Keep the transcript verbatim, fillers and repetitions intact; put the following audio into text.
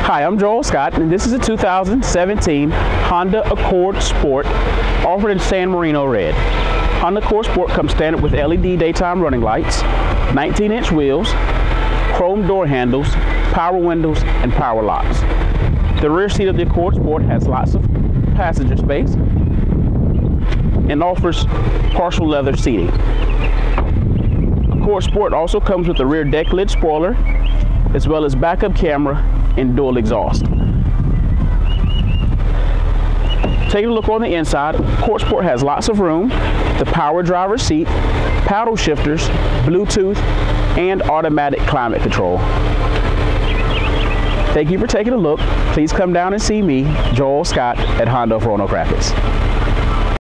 Hi, I'm Joel Scott, and this is a two thousand seventeen Honda Accord Sport offered in San Marino Red. Honda Accord Sport comes standard with L E D daytime running lights, nineteen inch wheels, chrome door handles, power windows, and power locks. The rear seat of the Accord Sport has lots of passenger space and offers partial leather seating. Accord Sport also comes with a rear deck lid spoiler, as well as backup camera and dual exhaust. Taking a look on the inside, Accord Sport has lots of room, the power driver's seat, paddle shifters, Bluetooth, and automatic climate control. Thank you for taking a look. Please come down and see me, Joel Scott, at Honda of Roanoke Rapids.